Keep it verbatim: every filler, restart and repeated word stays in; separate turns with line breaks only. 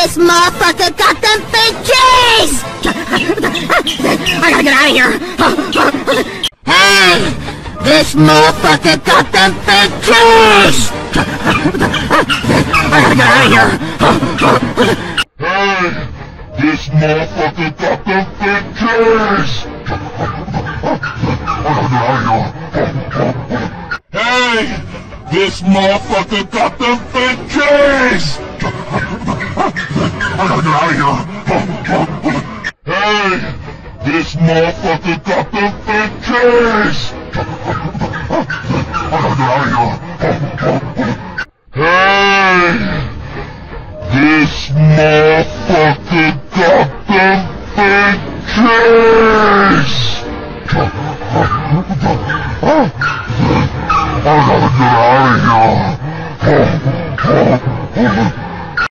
This motherfucker got them fake keys! I gotta get out of here! Hey! This motherfucker got them fake keys! I gotta get out of here!
Hey! This motherfucker got them fake keys! I gotta get out of here! Hey! This motherfucker got them fake keys! I gotta get out of here! Hey! This motherfucker got them fake keys!